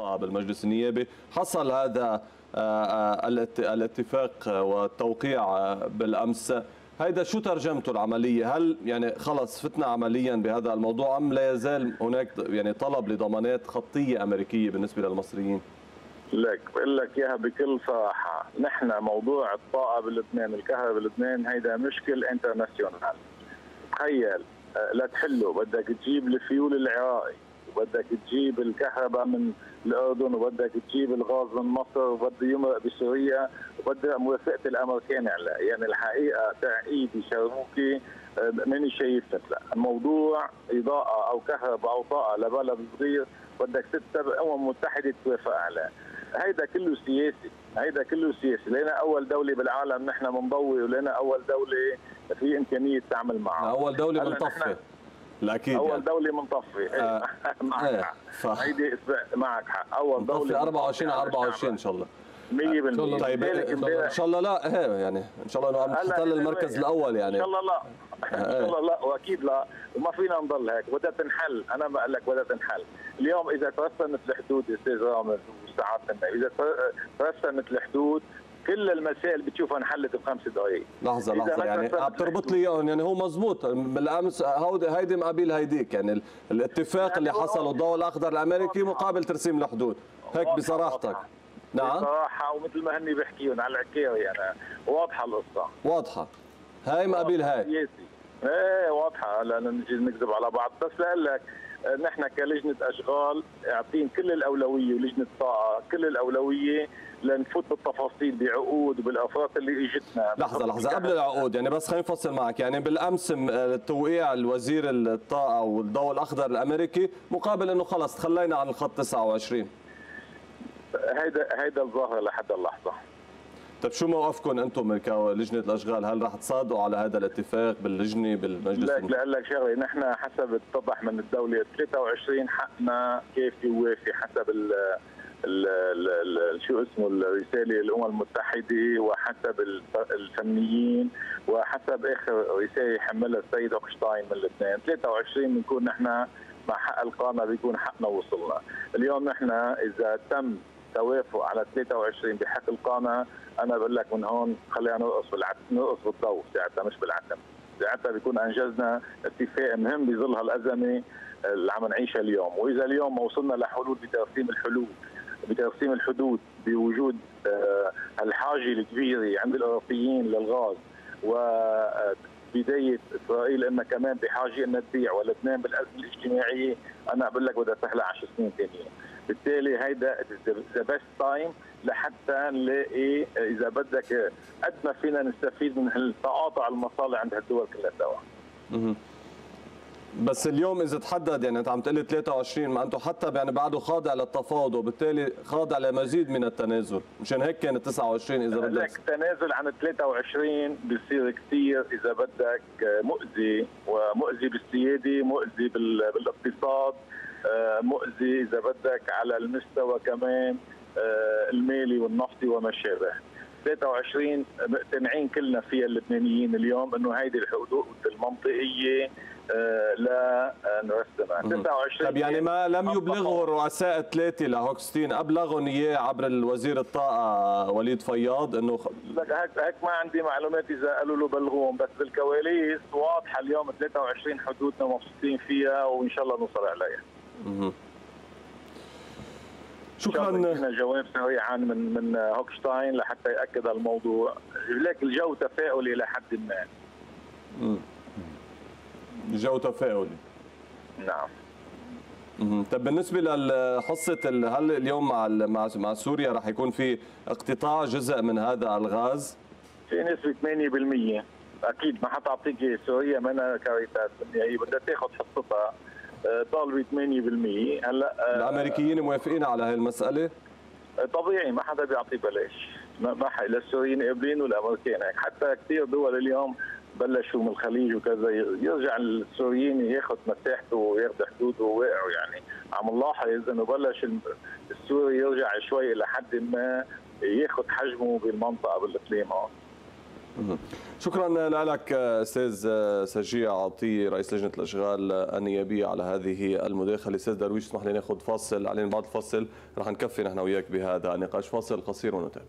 الطاقة بالمجلس النيابي، حصل هذا الاتفاق والتوقيع بالأمس. هيدا شو ترجمته العملية؟ هل يعني خلص فتنا عمليا بهذا الموضوع أم لا يزال هناك يعني طلب لضمانات خطية أمريكية بالنسبة للمصريين؟ لك بقول لك اياها بكل صراحه، نحن موضوع الطاقه بلبنان، الكهرباء بلبنان، هيدا مشكل انترناسيونال. تخيل لتحله بدك تجيب الفيول العراقي، وبدك تجيب الكهرباء من الاردن، وبدك تجيب الغاز من مصر، وبده يمرق بسوريا، وبده موافقه الامريكان عليه. يعني الحقيقه تعقيد شرموكي ماني شايف مثله. الموضوع اضاءه او كهرباء او طاقه لبلد صغير بدك ست متحده توافق عليه. هيدا كله سياسي، هيدا كله سياسي. لنا اول دوله بالعالم نحن بنضوي، ولنا اول دوله في امكانيه تعمل معها. اول دوله بنطفي. اكيد اول يعني. دولة منطفي. معك حق. هيدي معك حق. اول دولة 24 على 24 ان شاء الله. 100%. طيب ان شاء الله لا يعني ان شاء الله انه نحتل المركز الاول يعني. ان شاء الله لا. ان شاء الله لا، واكيد لا، وما فينا نضل هيك. بدها تنحل. انا بقول لك بدها تنحل. اليوم اذا ترسمت الحدود استاذ رامز وساعات اذا ترسمت الحدود كل المسائل بتشوفها انحلت ب5 دقائق. لحظه يعني عم تربط لي اياهم. يعني هو مضبوط بالامس هيدي مقابل هيديك، يعني الاتفاق اللي حصل والضوء الاخضر الامريكي مقابل ترسيم الحدود، هيك بصراحتك. نعم بصراحه، ومثل ما هني بيحكيون على العكاوي يعني واضحه القصه. واضحه. هاي مقابل هاي. ايه واضحه. لا نجي نكذب على بعض. بس لاقول لك نحن كلجنه اشغال اعطين كل الاولويه، ولجنه طاقه كل الاولويه لنفوت بالتفاصيل بعقود وبالافراط اللي اجتنا. لحظه قبل العقود، يعني بس خلينا نفصل معك. يعني بالامس توقيع الوزير الطاقه والضوء الاخضر الامريكي مقابل انه خلص تخلينا عن الخط 29. هيدا الظاهر لحد اللحظه. طيب شو موقفكم انتم كلجنه الاشغال؟ هل رح تصادقوا على هذا الاتفاق باللجنه بالمجلس؟ لا لك شغله، نحن حسب اتضح من الدوله 23 حقنا كافي ووافي حسب شو اسمه الرساله الامم المتحده، وحسب الفنيين، وحسب اخر رساله حملها السيد هوكشتاين من لبنان. 23 بنكون نحن مع حق القامه، بيكون حقنا وصلنا. اليوم نحن اذا تم توافق على 23 بحق القامه، انا بقول لك من هون خلينا نرقص بالضوء ساعتها، مش بالعتم. ساعتها بيكون انجزنا اتفاق مهم بظل هالازمه اللي عم نعيشها اليوم. واذا اليوم ما وصلنا لحلول بترسيم الحدود بوجود الحاجه الكبيره عند الاوروبيين للغاز، وبدايه اسرائيل انها كمان بحاجه انها تبيع، ولبنان بالازمه الاجتماعيه، انا بقول لك بدها تحلى 10 سنين ثانيين. بالتالي هيدا ذا بيست تايم لحتى نلاقي اذا بدك قد ما فينا نستفيد من تقاطع المصالح عند هالدول كلها سوا. بس اليوم اذا تحدد، يعني انت عم تقول لي 23، ما انتم حتى يعني بعده خاضع للتفاوض، وبالتالي خاضع لمزيد من التنازل، مشان هيك كانت 29 اذا بدك. لك التنازل عن 23 بيصير كثير اذا بدك مؤذي، ومؤذي بالسياده، مؤذي بالاقتصاد، مؤذي اذا بدك على المستوى كمان المالي والنفطي وما شابه. 23 مقتنعين كلنا فيها اللبنانيين اليوم انه هيدي الحدود المنطقيه لا نرسمها. 29 طيب يعني ما لم يبلغه الرؤساء الثلاثه لهوكشتاين، ابلغهم اياه عبر الوزير الطاقه وليد فياض انه هيك ما عندي معلومات اذا قالوا له بلغوهم، بس بالكواليس واضحه اليوم 23 حدودنا مبسوطين فيها وان شاء الله نوصل عليها. شكرا. بدنا جواب سريعا من هوكشتاين لحتى ياكد الموضوع. لك الجو تفاؤلي لحد ما. جو تفاؤلي. نعم. طيب بالنسبه لحصه هل اليوم مع سوريا راح يكون في اقتطاع جزء من هذا الغاز؟ في نسبه 8%. اكيد ما حتعطيك سوريا منها كاريتاس، هي بدها تاخذ حصتها. طالبه 8%. هلا الامريكيين موافقين على هاي المساله؟ طبيعي، ما حدا بيعطي بلاش. ما لا السوريين قابلين والامريكان هيك. حتى كثير دول اليوم بلشوا من الخليج وكذا يرجع السوريين ياخذ مساحته وياخذ حدوده وواقعوا. يعني عم نلاحظ انه بلش السوري يرجع شوي لحد ما ياخذ حجمه بالمنطقه بالاقليم هون. شكرا لك استاذ سجيع عطيه رئيس لجنه الاشغال النيابيه على هذه المداخله. استاذ درويش اسمح لي ناخذ فاصل، علينا بعد الفاصل رح نكفي نحن وياك بهذا النقاش. فاصل قصير ونتابع.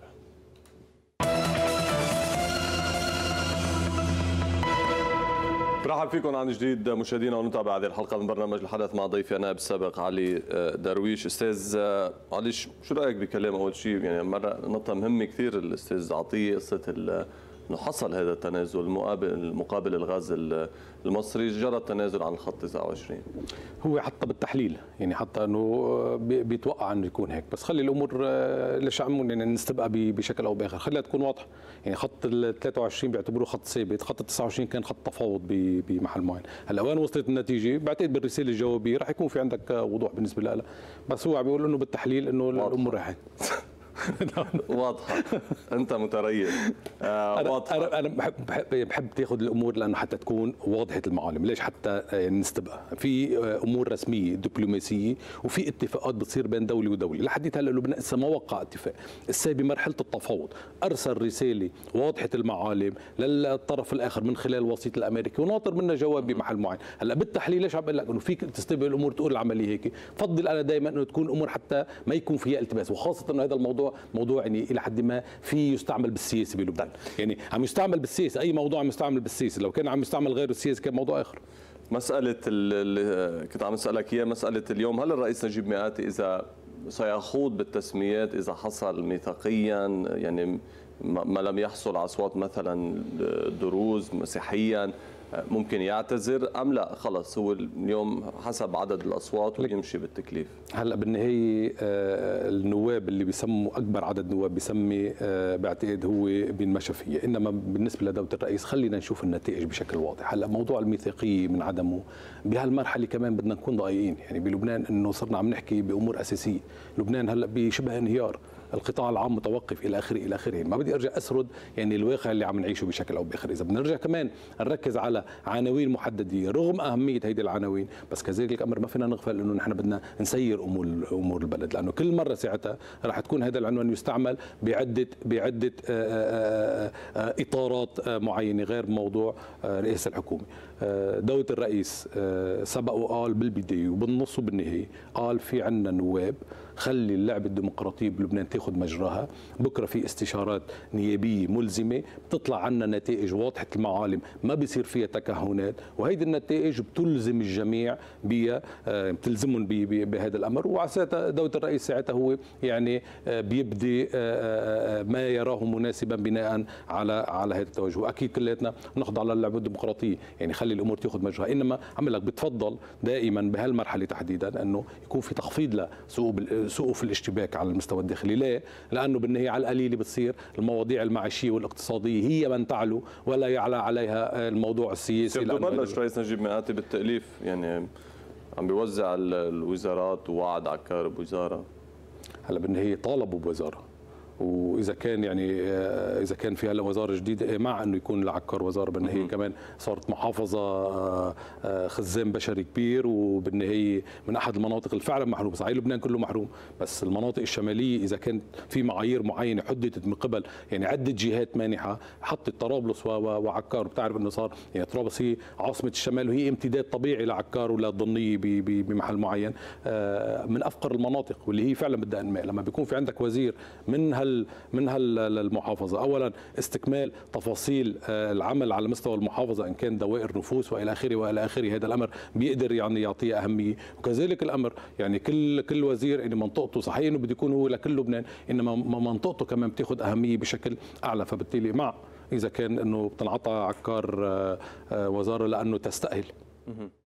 برحب فيكم عن جديد مشاهدينا، ونتابع هذه الحلقه من برنامج الحدث مع ضيفي النائب السابق علي درويش. استاذ علي، شو رايك بكلام اول شيء؟ يعني مره نقطه مهمه كثير الاستاذ عطيه، قصه انه حصل هذا التنازل مقابل الغاز المصري، جرى التنازل عن الخط 29. هو حتى بالتحليل يعني حتى انه بيتوقع انه يكون هيك، بس خلي الامور ليش عم يعني نستبقى بشكل او باخر، خليها تكون واضحه. يعني خط ال 23 بيعتبروه خط ثابت، خط ال 29 كان خط تفاوض بمحل معين. هلا وين وصلت النتيجه؟ بعتقد بالرساله الجوابيه رح يكون في عندك وضوح بالنسبه لها، بس هو عم بيقول انه بالتحليل انه الامور راحت واضحه. انت متريث. واضحه. انا بحب تاخذ الامور لانه حتى تكون واضحه المعالم. ليش حتى نستبقى في امور رسميه دبلوماسيه وفي اتفاقات بتصير بين دوله ودوله. لحد هلا لبنان لسه ما وقع اتفاق، لسه بمرحله التفاوض. ارسل رساله واضحه المعالم للطرف الاخر من خلال الوسيط الامريكي وناطر منا جواب بمحل معين. هلا بالتحليل ليش عم بقول لك انه فيك تستبق الامور تقول العمليه هيك؟ بفضل انا دائما انه تكون امور حتى ما يكون فيها التباس، وخاصه انه هذا الموضوع موضوع يعني الى حد ما في يستعمل بالسياسه بلبنان. يعني عم يستعمل بالسياسه، اي موضوع عم يستعمل بالسياسه، لو كان عم يستعمل غير السياسه كان موضوع اخر. مساله اللي كنت عم اسالك اياها، مساله اليوم، هل الرئيس نجيب مئاتي اذا سيخوض بالتسميات اذا حصل ميثاقيا، يعني ما لم يحصل على اصوات مثلا دروز مسيحيا، ممكن يعتذر ام لا خلص هو اليوم حسب عدد الاصوات ويمشي بالتكليف؟ هلا بالنهايه النواب اللي بيسموا اكبر عدد نواب بيسمي بعتقد هو بينمشى فيه، انما بالنسبه لدوله الرئيس خلينا نشوف النتائج بشكل واضح. هلا موضوع الميثاقيه من عدمه بهالمرحله كمان بدنا نكون دقيقين، يعني بلبنان انه صرنا عم نحكي بامور اساسيه، لبنان هلا بشبه انهيار، القطاع العام متوقف الى اخره الى اخره. ما بدي ارجع اسرد يعني الواقع اللي عم نعيشه بشكل او باخر. اذا بدنا نرجع كمان نركز على عناوين محدده رغم اهميه هيدي العناوين، بس كذلك الامر ما فينا نغفل انه نحن بدنا نسير امور البلد، لانه كل مره ساعتها رح تكون هذا العنوان يستعمل بعده اطارات معينه غير موضوع رئاسه الحكومه. دوله الرئيس سبق وقال بالبدايه وبالنص وبالنهايه، قال في عندنا نواب، خلي اللعبه الديمقراطيه بلبنان تاخذ مجراها، بكره في استشارات نيابيه ملزمه بتطلع عنا نتائج واضحه المعالم ما بيصير فيها تكهنات، وهيدي النتائج بتلزم الجميع بها، بتلزمهم بهذا الامر، وعسى دوله الرئيس ساعتها هو يعني بيبدي ما يراه مناسبا بناء على هذا التوجه. واكيد كلياتنا نخضع للعبه الديمقراطيه، يعني خلي الامور تاخذ مجراها، انما عم لك بتفضل دائما بهالمرحله تحديدا انه يكون في تخفيض لسقوف الاشتباك على المستوى الداخلي. ليه؟ لانه بالنهايه على القليله بتصير المواضيع المعيشيه والاقتصاديه هي من تعلو ولا يعلى عليها الموضوع السياسي. بلش رئيس نجيب مئاتي بالتأليف، يعني عم بيوزع الوزارات ووعد عكار بوزاره. هلا بالنهايه طالبوا بوزاره، واذا كان يعني اذا كان في هلا وزاره جديده مع انه يكون العكار وزاره، بالنهايه كمان صارت محافظه خزان بشري كبير، وبالنهايه من احد المناطق اللي فعلا محرومه. صحيح لبنان كله محروم، بس المناطق الشماليه اذا كانت في معايير معينه حددت من قبل يعني عده جهات مانحه، حطت طرابلس وعكار. بتعرف انه صار يعني طرابلس هي عاصمه الشمال وهي امتداد طبيعي لعكار وللضنيه بمحل معين، من افقر المناطق واللي هي فعلا بدها انماء. لما بيكون في عندك وزير من هالمحافظه، اولا استكمال تفاصيل العمل على مستوى المحافظه ان كان دوائر نفوس والى اخره والى اخره، هذا الامر بيقدر يعني يعطيه اهميه. وكذلك الامر يعني كل وزير يعني منطقته، صحيح انه بده يكون هو لكل لبنان، انما منطقته كمان بتاخذ اهميه بشكل اعلى. فبالتالي مع اذا كان انه بتنعطى عكار وزاره لانه تستاهل.